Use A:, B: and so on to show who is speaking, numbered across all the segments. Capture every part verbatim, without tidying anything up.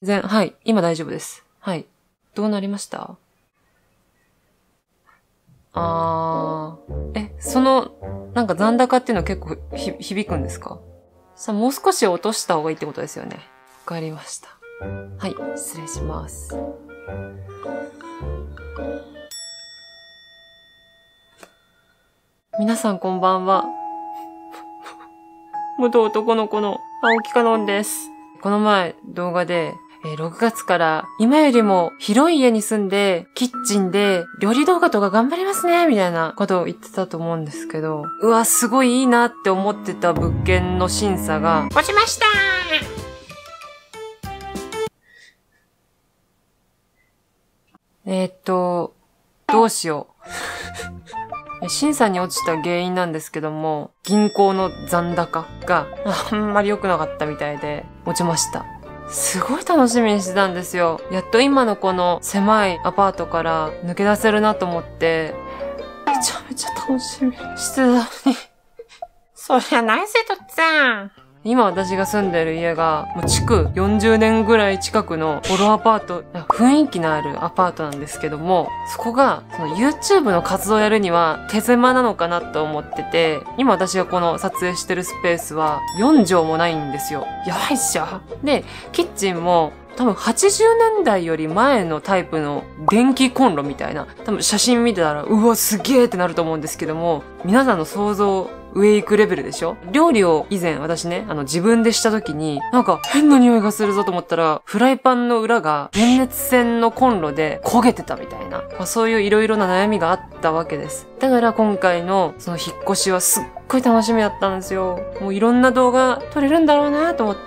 A: 全、はい。今大丈夫です。はい。どうなりました？あー。え、その、なんか残高っていうのは結構ひ響くんですか？さあ、もう少し落とした方がいいってことですよね。わかりました。はい。失礼します。皆さんこんばんは。元男の子の青木かのんです。この前動画で、えー、ろくがつから今よりも広い家に住んで、キッチンで料理動画とか頑張りますねみたいなことを言ってたと思うんですけど、うわ、すごいいいなって思ってた物件の審査が落ちましたー。えーっと、どうしよう。審査に落ちた原因なんですけども、銀行の残高があんまり良くなかったみたいで落ちました。すごい楽しみにしてたんですよ。やっと今のこの狭いアパートから抜け出せるなと思って、めちゃめちゃ楽しみしてたのに。そりゃないせとっつぁん。今私が住んでる家が、もう築よんじゅうねんぐらい近くのボロアパート、雰囲気のあるアパートなんですけども、そこが、その YouTube の活動をやるには手狭なのかなと思ってて、今私がこの撮影してるスペースはよんじょうもないんですよ。やばいっしょ。で、キッチンも多分はちじゅうねんだいより前のタイプの電気コンロみたいな、多分写真見てたら、うわ、すげーってなると思うんですけども、皆さんの想像、上行くレベルでしょ？料理を以前私ね、あの自分でした時に、なんか変な匂いがするぞと思ったら、フライパンの裏が電熱線のコンロで焦げてたみたいな、まあ、そういういろいろな悩みがあったわけです。だから今回のその引っ越しはすっごい楽しみだったんですよ。もういろんな動画撮れるんだろうなと思って。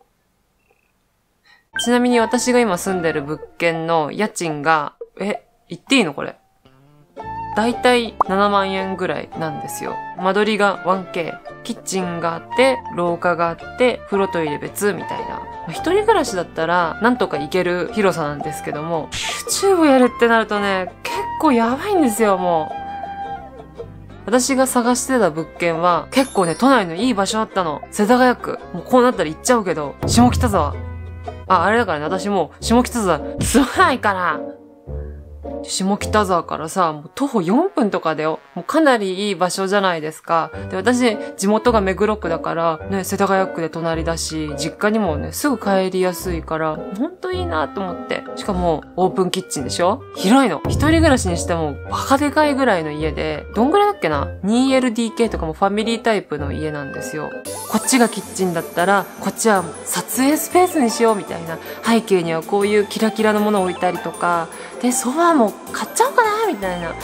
A: ちなみに私が今住んでる物件の家賃が、え、言っていいのこれ。だいたいななまんえんぐらいなんですよ。間取りが ワンケー。キッチンがあって、廊下があって、風呂トイレ別みたいな。一人暮らしだったらなんとか行ける広さなんですけども、YouTube やるってなるとね、結構やばいんですよ、もう。私が探してた物件は結構ね、都内のいい場所あったの。世田谷区。もうこうなったら行っちゃうけど、下北沢。あ、あれだからね、私もう下北沢住まないから。下北沢からさ、もう徒歩よんぷんとかだよ。もうかなりいい場所じゃないですか。で、私、地元が目黒区だから、ね、世田谷区で隣だし、実家にもね、すぐ帰りやすいから、ほんといいなと思って。しかも、オープンキッチンでしょ？広いの。一人暮らしにしても、バカでかいぐらいの家で、どんぐらいだっけな？ にエルディーケー とかもファミリータイプの家なんですよ。こっちがキッチンだったら、こっちは撮影スペースにしようみたいな。背景にはこういうキラキラのものを置いたりとか、で、ソファーも買っちゃおうかなみたいな。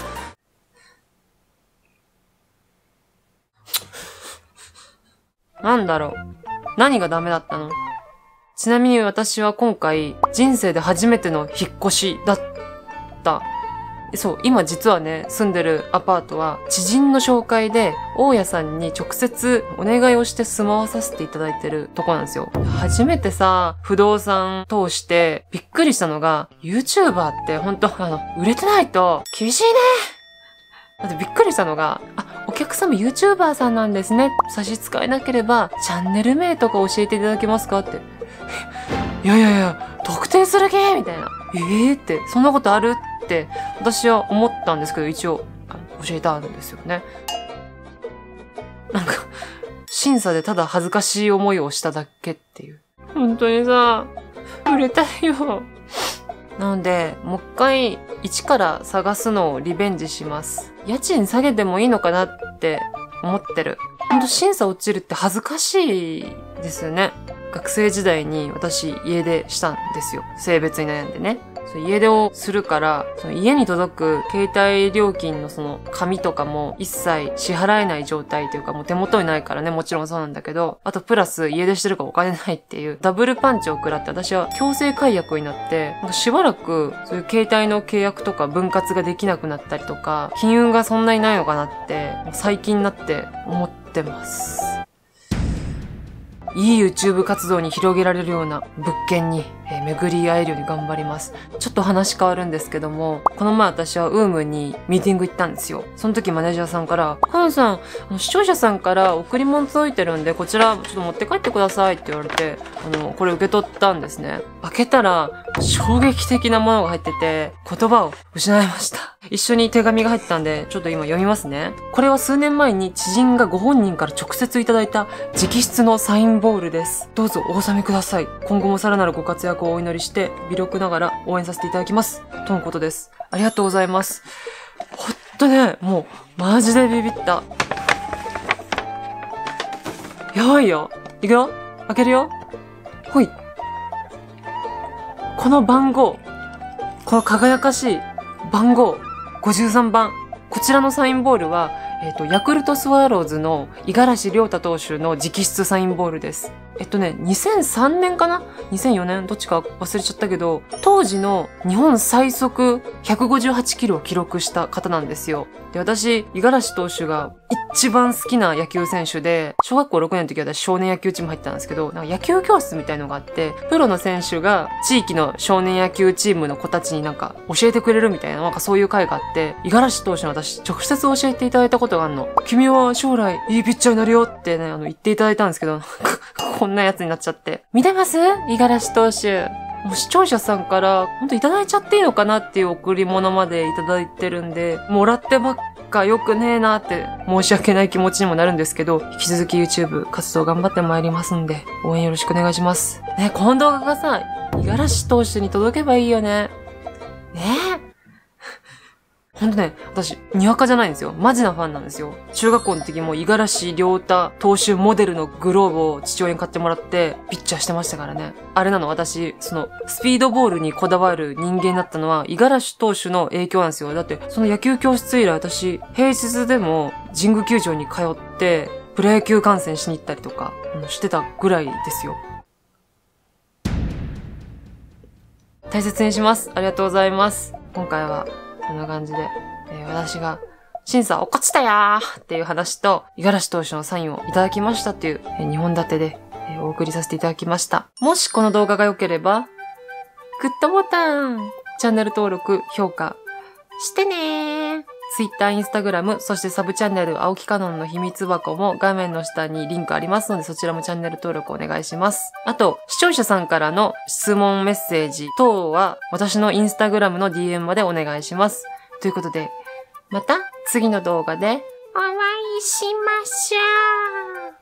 A: なんだろう。何がダメだったの？ちなみに私は今回、人生で初めての引っ越しだった。そう、今実はね、住んでるアパートは、知人の紹介で、大家さんに直接お願いをして住まわさせていただいてるとこなんですよ。初めてさ、不動産通してびっくりしたのが、YouTuber ってほんと、あの、売れてないと厳しいね。だってびっくりしたのが、あ、お客様 YouTuber さんなんですね。差し支えなければ、チャンネル名とか教えていただけますかって。いやいやいや、特定する気みたいな。えーって、そんなことあるって私は思ったんですけど、一応教えたんですよね。なんか審査でただ恥ずかしい思いをしただけっていう。本当にさ、売れたいよ。なのでもう一回一から探すのをリベンジします。家賃下げてもいいのかなって思ってる。ほんと審査落ちるって恥ずかしいですよね。学生時代に私家出したんですよ。性別に悩んでね。家出をするから、その家に届く携帯料金のその紙とかも一切支払えない状態というか、もう手元にないからね、もちろんそうなんだけど、あとプラス家出してるからお金ないっていうダブルパンチを食らって私は強制解約になって、なんかしばらくそういう携帯の契約とか分割ができなくなったりとか、金運がそんなにないのかなって最近になって思ってます。いい YouTube 活動に広げられるような物件にえー、巡り会えるように頑張ります。ちょっと話変わるんですけども、この前私はウームにミーティング行ったんですよ。その時マネージャーさんから、かなさん、あの視聴者さんから贈り物届いてるんで、こちらちょっと持って帰ってくださいって言われて、あの、これ受け取ったんですね。開けたら、衝撃的なものが入ってて、言葉を失いました。一緒に手紙が入ってたんで、ちょっと今読みますね。これは数年前に知人がご本人から直接いただいた直筆のサインボールです。どうぞお納めください。今後もさらなるご活躍をお祈りして、微力ながら応援させていただきます。とのことです。ありがとうございます。ほんとね、もう、マジでビビった。やばいよ。いくよ。開けるよ。ほい。この番号。この輝かしい番号。ごじゅうさんばん。こちらのサインボールは、えっと、ヤクルトスワローズの五十嵐亮太投手の直筆サインボールです。えっとね、にせんさんねんかな ?にせんよねんどっちか忘れちゃったけど、当時の日本最速ひゃくごじゅうはちキロを記録した方なんですよ。で、私、五十嵐投手が一番好きな野球選手で、小学校ろくねんの時は私少年野球チーム入ってたんですけど、なんか野球教室みたいのがあって、プロの選手が地域の少年野球チームの子たちになんか教えてくれるみたいな、なんかそういう会があって、五十嵐投手の私直接教えていただいたことがあるの。君は将来いいピッチャーになるよってね、あの言っていただいたんですけど、こんなやつになっちゃって。見てます？五十嵐投手。もう視聴者さんから、ほんといただいちゃっていいのかなっていう贈り物までいただいてるんで、もらってばっかよくねえなって申し訳ない気持ちにもなるんですけど、引き続き YouTube 活動頑張ってまいりますんで、応援よろしくお願いします。ね、この動画がさ、五十嵐投手に届けばいいよね。ねえ。ほんとね、私、にわかじゃないんですよ。マジなファンなんですよ。中学校の時も五十嵐亮太投手モデルのグローブを父親に買ってもらって、ピッチャーしてましたからね。あれなの、私、その、スピードボールにこだわる人間になったのは、五十嵐投手の影響なんですよ。だって、その野球教室以来私、平日でも神宮球場に通って、プロ野球観戦しに行ったりとか、してたぐらいですよ。大切にします。ありがとうございます。今回は、こんな感じで、えー、私が審査落っこちたやーっていう話と、五十嵐投手のサインをいただきましたっていう、えー、にほん立てで、えー、お送りさせていただきました。もしこの動画が良ければ、グッドボタン、チャンネル登録、評価してねー。Twitter、Instagram、そしてサブチャンネル、青木かのんの秘密箱も画面の下にリンクありますので、そちらもチャンネル登録お願いします。あと、視聴者さんからの質問メッセージ等は、私の Instagram の ディーエム までお願いします。ということで、また次の動画でお会いしましょう。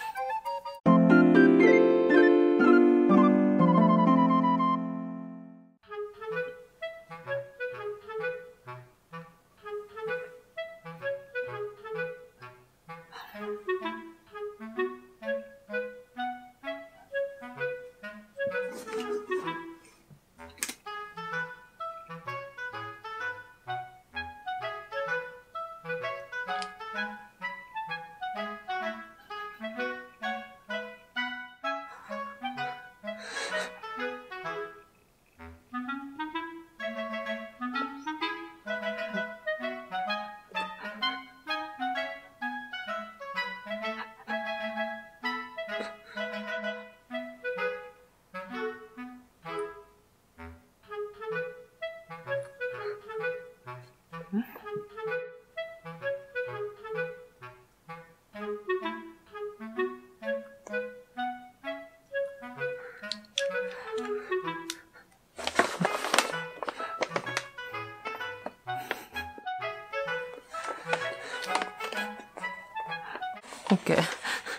A: オッケー。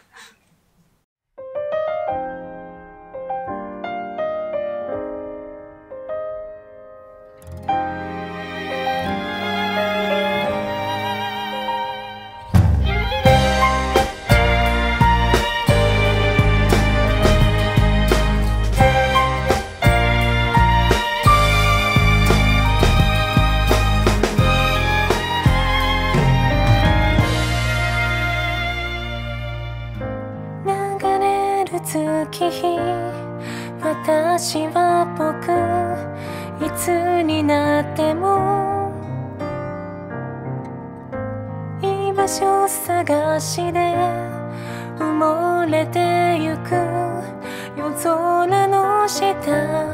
A: 月日、私は僕、いつになっても居場所探しで埋もれてゆく夜空の下